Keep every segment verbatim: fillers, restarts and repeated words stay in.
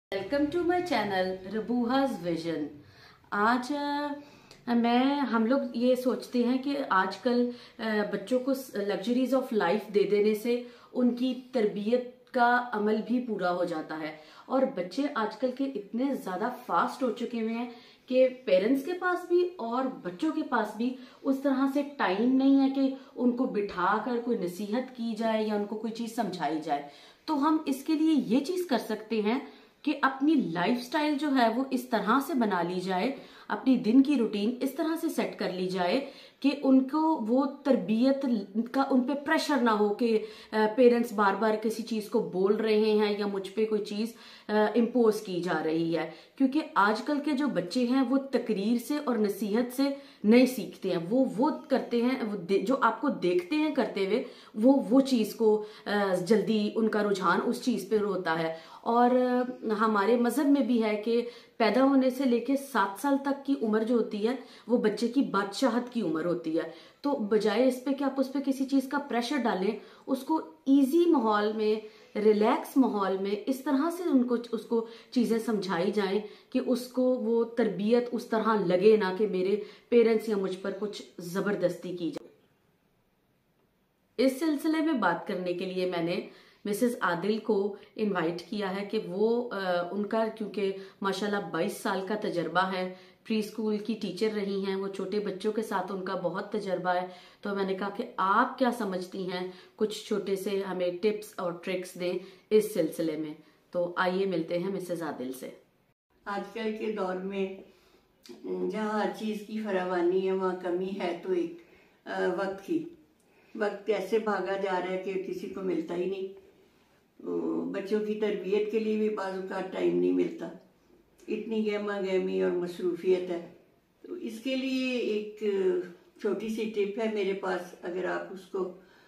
Welcome to my channel रबूहाज vision. आज अ, मैं हम लोग ये सोचते हैं कि आजकल अ, बच्चों को लग्जरीज ऑफ लाइफ दे देने से उनकी तरबियत का अमल भी पूरा हो जाता है। और बच्चे आजकल के इतने ज्यादा फास्ट हो चुके हुए हैं कि पेरेंट्स के पास भी और बच्चों के पास भी उस तरह से टाइम नहीं है कि उनको बिठा कर कोई नसीहत की जाए या उनको कोई चीज समझाई जाए। तो हम इसके लिए ये चीज कर सकते हैं कि अपनी लाइफस्टाइल जो है वो इस तरह से बना ली जाए, अपनी दिन की रूटीन इस तरह से सेट कर ली जाए कि उनको वो तरबियत का उन पे प्रेशर ना हो कि पेरेंट्स बार बार किसी चीज को बोल रहे हैं या मुझ पे कोई चीज इम्पोज की जा रही है। क्योंकि आजकल के जो बच्चे हैं वो तकरीर से और नसीहत से नहीं सीखते हैं, वो वो करते हैं वो जो आपको देखते हैं करते हुए, वो वो चीज को जल्दी उनका रुझान उस चीज पे होता है। और हमारे मजहब में भी है कि पैदा होने से लेके सात साल तक की उम्र जो होती है वो बच्चे की बादशाहत की उम्र होती है। तो बजाय इस पे कि आप उस पे किसी चीज का प्रेशर डालें, उसको इजी माहौल में, रिलैक्स माहौल में इस तरह से उनको उसको चीजें समझाई जाएं कि उसको वो तरबियत उस तरह लगे ना कि मेरे पेरेंट्स या मुझ पर कुछ जबरदस्ती की जाए। इस सिलसिले में बात करने के लिए मैंने मिसेस आदिल को इनवाइट किया है कि वो आ, उनका क्योंकि माशाल्लाह बाईस साल का तजर्बा है, प्री स्कूल की टीचर रही हैं, वो छोटे बच्चों के साथ उनका बहुत तजर्बा है। तो मैंने कहा कि आप क्या समझती हैं, कुछ छोटे से हमें टिप्स और ट्रिक्स दें इस सिलसिले में। तो आइए मिलते हैं मिसेस आदिल से। आजकल के दौर में जहाँ हर चीज़ की फरावानी है वहाँ कमी है, तो एक वक्त की वक्त ऐसे भागा जा रहा है कि किसी को मिलता ही नहीं। तो बच्चों की तरबियत के लिए भी बाज़ का टाइम नहीं मिलता, इतनी गहमा गहमी और मसरूफियत है। तो इसके लिए एक छोटी सी टिप है मेरे पास, अगर आप उसको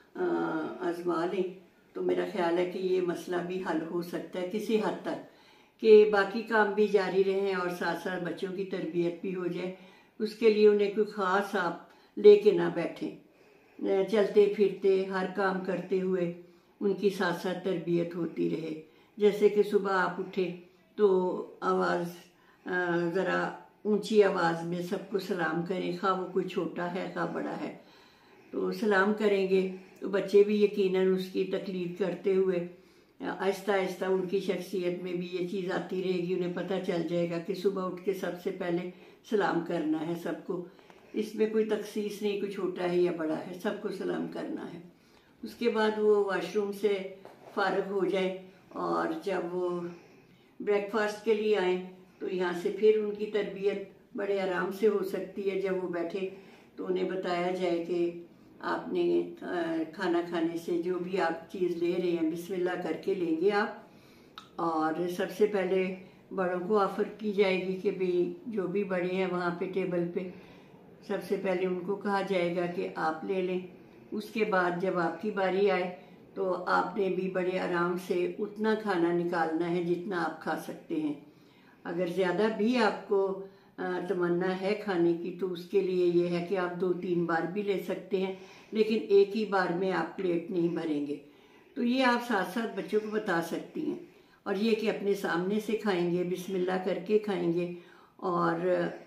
आजमा लें तो मेरा ख्याल है कि ये मसला भी हल हो सकता है किसी हद तक, कि बाकी काम भी जारी रहें और साथ साथ बच्चों की तरबियत भी हो जाए। उसके लिए उन्हें कोई ख़ास आप लेके ना बैठें, चलते फिरते हर काम करते हुए उनकी साथ साथ तरबियत होती रहे। जैसे कि सुबह आप उठे तो आवाज़ ज़रा ऊंची आवाज़ में सबको सलाम करें, खा वो कोई छोटा है खा बड़ा है, तो सलाम करेंगे तो बच्चे भी यकीनन उसकी तकलीद करते हुए आहिस्ता आहिस्ता उनकी शख्सियत में भी ये चीज़ आती रहेगी। उन्हें पता चल जाएगा कि सुबह उठ के सबसे पहले सलाम करना है सबको, इसमें कोई तखसीस नहीं, कोई छोटा है या बड़ा है, सबको सलाम करना है। उसके बाद वो वॉशरूम से फारग हो जाए और जब वो ब्रेकफास्ट के लिए आए तो यहाँ से फिर उनकी तरबियत बड़े आराम से हो सकती है। जब वो बैठे तो उन्हें बताया जाए कि आपने खाना खाने से जो भी आप चीज़ ले रहे हैं बिस्मिल्लाह करके लेंगे आप, और सबसे पहले बड़ों को ऑफ़र की जाएगी कि भाई जो भी बड़े हैं वहाँ पे टेबल पे सबसे पहले उनको कहा जाएगा कि आप ले लें। उसके बाद जब आपकी बारी आए तो आपने भी बड़े आराम से उतना खाना निकालना है जितना आप खा सकते हैं। अगर ज़्यादा भी आपको तमन्ना है खाने की तो उसके लिए ये है कि आप दो तीन बार भी ले सकते हैं, लेकिन एक ही बार में आप प्लेट नहीं भरेंगे। तो ये आप साथ साथ बच्चों को बता सकती हैं, और ये कि अपने सामने से खाएंगे, बिस्मिल्लाह करके खाएंगे, और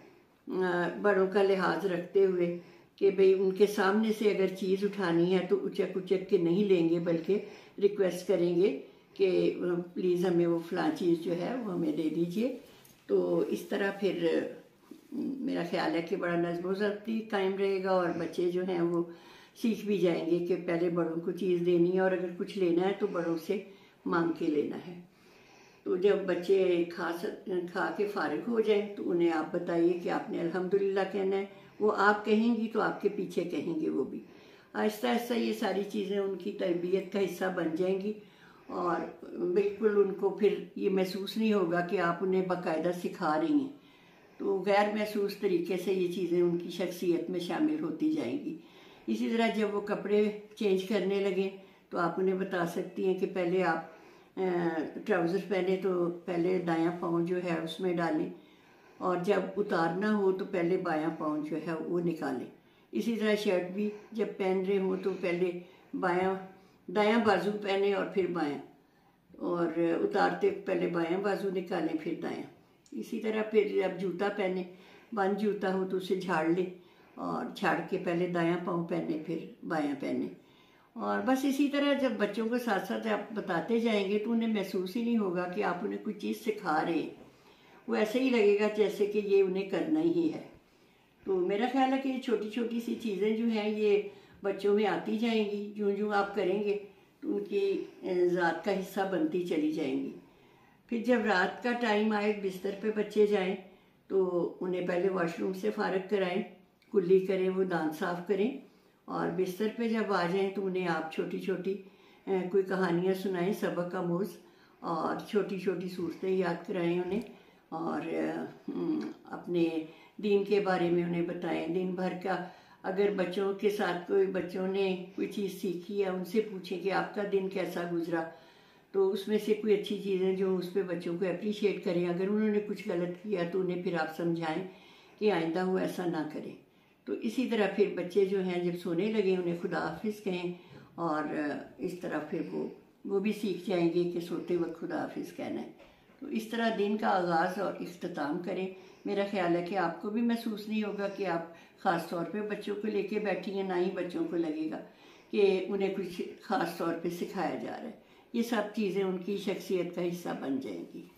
बड़ों का लिहाज रखते हुए कि भाई उनके सामने से अगर चीज़ उठानी है तो उचक उचक के नहीं लेंगे, बल्कि रिक्वेस्ट करेंगे कि प्लीज़ हमें वो फ़लाँ चीज़ जो है वो हमें दे दीजिए। तो इस तरह फिर मेरा ख्याल है कि बड़ा नज़्म ज़ब्ती कायम रहेगा और बच्चे जो हैं वो सीख भी जाएंगे कि पहले बड़ों को चीज़ देनी है, और अगर कुछ लेना है तो बड़ों से मांग के लेना है। तो जब बच्चे खा खा के फारिग हो जाएं तो उन्हें आप बताइए कि आपने अल्हम्दुलिल्लाह कहना है। वो आप कहेंगी तो आपके पीछे कहेंगे वो भी। आहिस्ता आहिस्ता ये सारी चीज़ें उनकी तरबियत का हिस्सा बन जाएंगी, और बिल्कुल उनको फिर ये महसूस नहीं होगा कि आप उन्हें बाकायदा सिखा रही हैं। तो गैर महसूस तरीके से ये चीज़ें उनकी शख्सियत में शामिल होती जाएंगी। इसी तरह जब वो कपड़े चेंज करने लगें तो आप उन्हें बता सकती हैं कि पहले आप ट्राउज़र पहने तो पहले दायां पाँव जो है उसमें डालें, और जब उतारना हो तो पहले बायां पाँव जो है वो निकालें। इसी तरह शर्ट भी जब पहन रहे हो तो पहले बायां दायां बाजू पहने और फिर बायां, और उतारते पहले बायां बाजू निकालें फिर दायां। इसी तरह फिर जब जूता पहने, बंद जूता हो तो उसे झाड़ ले और झाड़ के पहले दायां पाँव पहने फिर बायां पहने। और बस इसी तरह जब बच्चों को साथ साथ आप बताते जाएंगे तो उन्हें महसूस ही नहीं होगा कि आप उन्हें कुछ चीज़ सिखा रहे हैं। वो ऐसे ही लगेगा जैसे कि ये उन्हें करना ही है। तो मेरा ख्याल है कि ये छोटी छोटी सी चीज़ें जो हैं ये बच्चों में आती जाएंगी, जो जो आप करेंगे तो उनकी ज़ात का हिस्सा बनती चली जाएंगी। फिर जब रात का टाइम आए, बिस्तर पे बच्चे जाएं तो उन्हें पहले वॉशरूम से फारग कराएं, कुल्ली करें, वो दांत साफ करें और बिस्तर पे जब आ जाएं तो उन्हें आप छोटी छोटी कोई कहानियाँ सुनाएं, सबक आमोज़, और छोटी छोटी सूरतें याद कराएं उन्हें और अपने दीन के बारे में उन्हें बताएं। दिन भर का अगर बच्चों के साथ कोई बच्चों ने कोई चीज़ सीखी है, उनसे पूछें कि आपका दिन कैसा गुजरा, तो उसमें से कोई अच्छी चीज़ें जो उस पर बच्चों को अप्रिशिएट करें। अगर उन्होंने कुछ गलत किया तो उन्हें फिर आप समझाएं कि आइंदा वो ऐसा ना करें। तो इसी तरह फिर बच्चे जो हैं जब सोने लगे उन्हें खुदा हाफिज़ कहें और इस तरह फिर वो वो भी सीख जाएंगे कि सोते वक्त खुदा हाफिज़ कहना है। तो इस तरह दिन का आगाज़ और इख्तिताम करें। मेरा ख्याल है कि आपको भी महसूस नहीं होगा कि आप ख़ास तौर पे बच्चों को लेके बैठी हैं, ना ही बच्चों को लगेगा कि उन्हें कुछ ख़ास तौर पे सिखाया जा रहा है। ये सब चीज़ें उनकी शख्सियत का हिस्सा बन जाएंगी।